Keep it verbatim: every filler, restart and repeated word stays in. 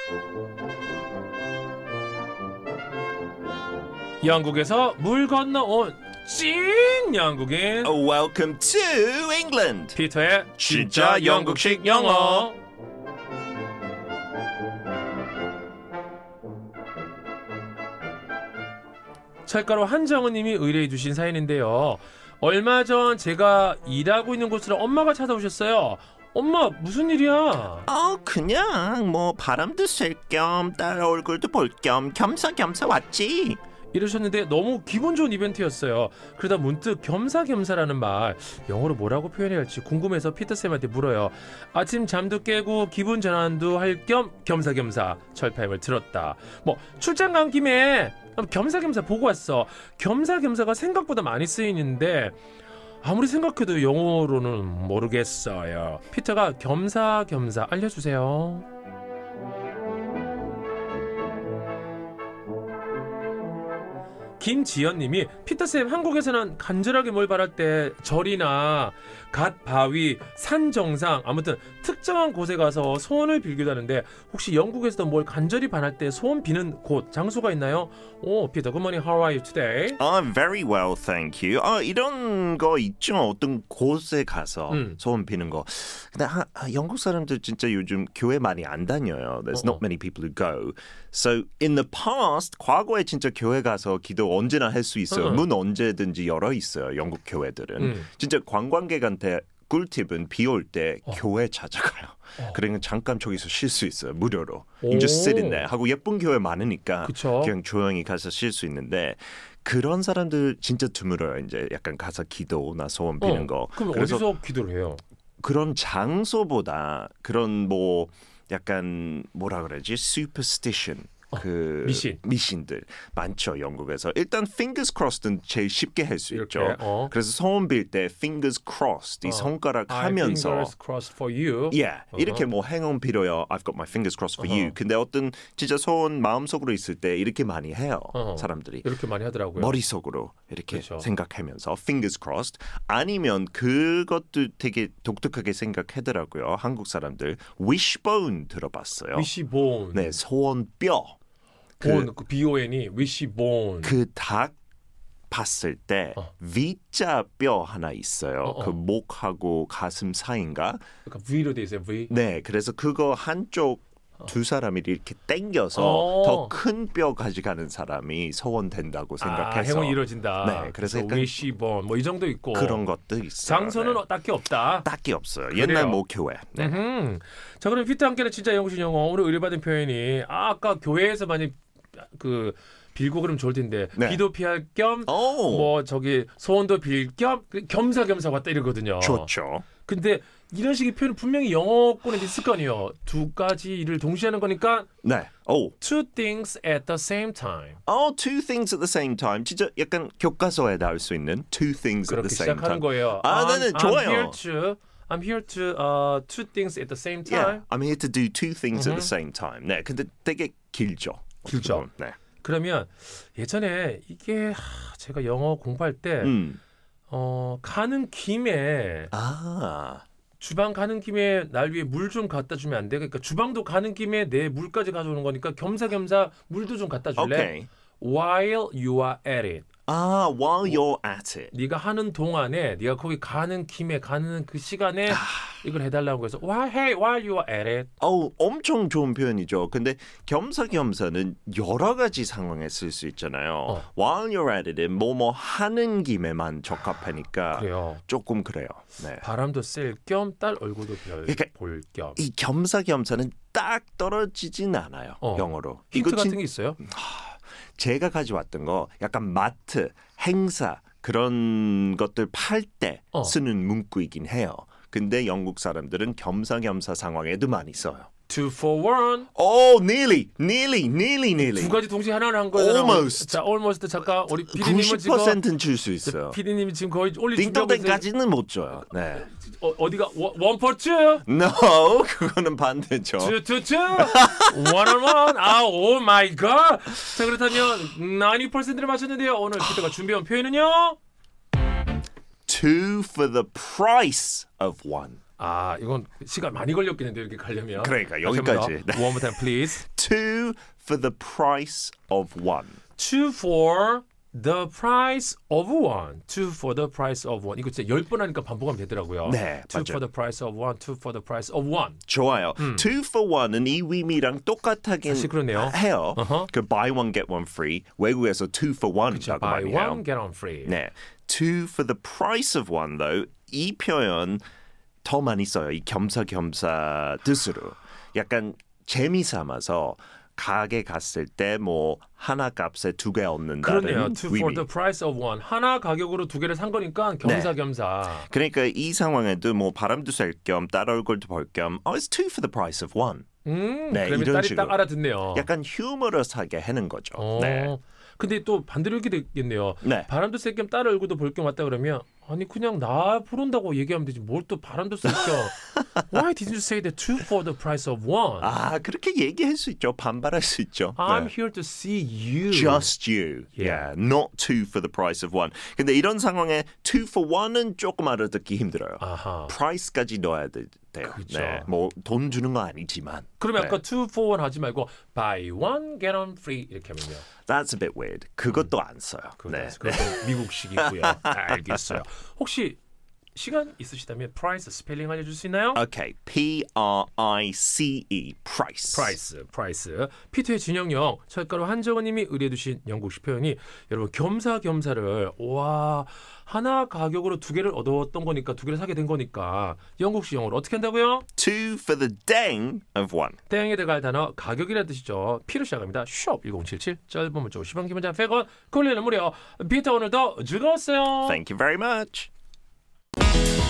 영국에서 물 건너온 찐 영국인 Welcome to England. 피터의 진짜 진짜 영국식 영어. 철가루 한정은님이 의뢰해 주신 사연인데요. 얼마 전 제가 일하고 있는 곳으로 엄마가 찾아오셨어요. 엄마 무슨 일이야? 어, 그냥 뭐 바람도 쐴 겸 딸 얼굴도 볼 겸 겸사겸사 왔지. 이러셨는데 너무 기분 좋은 이벤트였어요. 그러다 문득 겸사겸사라는 말 영어로 뭐라고 표현해야 할지 궁금해서 피터쌤한테 물어요. 아침 잠도 깨고 기분 전환도 할 겸 겸사겸사 철파임을 들었다. 뭐 출장 간 김에 겸사겸사 보고 왔어. 겸사겸사가 생각보다 많이 쓰이는데 아무리 생각해도 영어로는 모르겠어요. 피터가 겸사겸사 알려주세요. 김지연님이 피터쌤 한국에서는 간절하게 뭘 바랄 때 절이나 갓, 바위, 산 정상 아무튼 특정한 곳에 가서 소원을 빌기도 하는데 혹시 영국에서도 뭘 간절히 바랄 때 소원 비는 곳, 장소가 있나요? 오, 피터, good morning. How are you today? I'm very well, thank you. 어, 이런 거 있죠. 어떤 곳에 가서 음. 소원 비는 거. 근데 하, 하, 영국 사람들 진짜 요즘 교회 많이 안 다녀요. There's 어어. not many people who go. So in the past, 과거에 진짜 교회 가서 기도 언제나 할 수 있어요. 어어. 문 언제든지 열어 있어요. 영국 교회들은. 음. 진짜 관광객한테 꿀팁은 비 올 때 어. 교회 찾아가요. 어. 그러면 잠깐 저기서 쉴 수 있어요. 무료로. 오. You can just sit in there. 하고 예쁜 교회 많으니까 그쵸. 그냥 조용히 가서 쉴 수 있는데 그런 사람들 진짜 드물어요. 이제 약간 가서 기도나 소원 비는 어, 거. 그럼 그래서 어디서 기도를 해요? 그런 장소보다 그런 뭐 약간 뭐라 그러지? superstition. 그 미신. 미신들 많죠. 영국에서. 일단 fingers crossed는 제일 쉽게 할 수 이렇게, 있죠. 어. 그래서 소원 빌 때 fingers crossed 이 어. 손가락 I 하면서 fingers crossed for you. Yeah, 어허. 이렇게 뭐 행운 빌어요. I've got my fingers crossed for 어허. you. 근데 어떤 진짜 소원 마음속으로 있을 때 이렇게 많이 해요. 어허. 사람들이. 이렇게 많이 하더라고요. 머릿속으로 이렇게 그렇죠. 생각하면서 fingers crossed. 아니면 그것도 되게 독특하게 생각하더라고요. 한국 사람들 wishbone 들어봤어요? 위시본. 네, 소원뼈. 본, 그 비오엔이 위시본. 그 닭 봤을 때 어. V자 뼈 하나 있어요. 어, 어. 그 목하고 가슴 사이인가? 그러니까 V로 돼 있어요. V. 네, 그래서 그거 한쪽 두 사람이 이렇게 당겨서 어. 더 큰 뼈 가져가는 사람이 소원된다고 아, 생각해서 행운이 이루어진다. 네, 그래서 약간 위시본 뭐 이 정도 있고. 그런 것도 있어요. 장소는 네. 딱히 없다. 딱히 없어요. 그래요. 옛날 뭐 교회. 네. 음흠. 자, 그럼 피터 함께는 진짜 영국식 영어 오늘 의뢰받은 표현이 아, 아까 교회에서 많이 그 빌고 그러면 좋을 텐데 네. 비도 피할 겸 오, 뭐 저기 소원도 빌 겸 겸사겸사 왔다 이러거든요. 좋죠. 근데 이런 식의 표현은 분명히 영어권에 있을 거 아니에요. 두 가지 일을 동시에 하는 거니까 네. 오, two things at the same time. oh, two things at the same time. 진짜 약간 교과서에 나올 수 있는 two things at 그렇게 the same 시작하는 time. 거예요. 아, I'm, 네네, I'm 좋아요. here to I'm here to uh, two things at the same time. Yeah, I'm here to do two things at 음흠. the same time. 네, 근데 되게 길죠. 길죠. 네. 그러면 예전에 이게 하, 제가 영어 공부할 때 음. 어, 가는 김에 아, 주방 가는 김에 날 위해 물 좀 갖다 주면 안 돼? 그러니까 주방도 가는 김에 내 물까지 가져오는 거니까 겸사겸사 물도 좀 갖다 줄래? okay. While you are at it. 아, while you're at it. 네가 하는 동안에 네가 거기 가는 김에 가는 그 시간에 이걸 해달라고 해서 Why, hey, while you are at it. 어우, 엄청 좋은 표현이죠. 근데 겸사겸사는 여러 가지 상황에 쓸 수 있잖아요. 어. While you're at it, 뭐뭐 하는 김에만 적합하니까 그래요. 조금 그래요. 네. 바람도 쐴 겸 딸 얼굴도 별, 그러니까 볼 겸. 이 겸사겸사는 딱 떨어지진 않아요. 어. 영어로. 힌트 이거 같은 진- 게 있어요? 제가 가져왔던 거 약간 마트, 행사 그런 것들 팔 때 어. 쓰는 문구이긴 해요. 근데 영국 사람들은 겸사겸사 상황에도 많이 써요. Two for one. Oh, nearly, nearly, nearly, 두 nearly. 가지 동시에 하나를 한 거예요. Almost. 자, almost 잠깐 우리 피디님은 구십 지금 퍼센트는 줄 수 있어요. 피디님이 지금 거의 올리 준비하고 있어요. 띵동댕까지는 못 줘요. 네. 어, 어디가 one for two? No, 그거는 반대죠. two two two? one on one? 아, 오 마이 갓. 자, 그렇다면 구십 퍼센트를 맞췄는데요. 오늘 피디가 준비한 표현은요? Two for the price of one. 아, 이건 시간 많이 걸렸겠는데 이렇게 가려면. 그러니까 다시 여기까지. 한번 더. One more time, please. Two for the price of one. Two for the price of one. Two for the price of one. 이거 진짜 열 번 하니까 반복하면 되더라고요. 네, Two 맞아요. for the price of one. Two for the price of one. 좋아요. Two for one은 이 의미랑 똑같하긴 사실 그러네요. 해요. 어허. 그 buy one get one free. 외국에서 two for one라고 Buy 많이 해요. one, get one free. 네, two for the price of one though. 이 표현 더 많이 써요. 이 겸사겸사 뜻으로. 약간 재미삼아서 가게 갔을 때 뭐 하나 값에 두 개 얻는다는 그러네요. Two for 의미. the price of one. 하나 가격으로 두 개를 산 거니까 겸사겸사. 그러니까 이 상황에도 뭐 바람도 쐴 겸 딸 얼굴도 볼 겸 oh, it's two for the price of one. 음, 네, 그러면 이런 딸이 식으로. 딱 알아듣네요. 약간 휴머러스하게 하는 거죠. 어. 네. 근데 또 반대로 이렇게 되겠네요. 네. 바람도 쐴 겸 딸 얼굴도 볼 겸 왔다 그러면 아니 그냥 나 부른다고 얘기하면 되지 뭘 또 바람도 쐴 겸 Why did you say that two for the price of one? 아, 그렇게 얘기할 수 있죠. 반발할 수 있죠. I'm 네. here to see you. Just you. Yeah. Yeah. Not two for the price of one. 근데 이런 상황에 two for one은 조금 알아듣기 힘들어요. 아하. price까지 넣어야 돼, 돼요. 그렇죠. 네. 뭐 돈 주는 거 아니지만. 그러면 네. 아까 two for one 하지 말고 buy one get one free 이렇게 하면요. That's a bit weird. 그것도 안 써요. 네. 그것도 미국식이고요. 알겠어요. 혹시 시간 있으시다면 price 스펠링 알려줄 수 있나요? Okay. P R I C E. price. price, price. 피투의 진영영, 철가루 한정은님이 의뢰해주신 영국식 표현이 여러분 겸사겸사를 와 하나 가격으로 두 개를 얻었던 거니까 두 개를 사게 된 거니까 영국식 영어로 어떻게 한다고요? Two for the dang of one. 땡에 들어갈 단어 가격이라는 뜻이죠. P로 시작합니다. 숍 일공칠칠 짧은 문자 오십 원 기본자 백 원 콜리는 무료. 피터 오늘도 즐거웠어요. Thank you very much.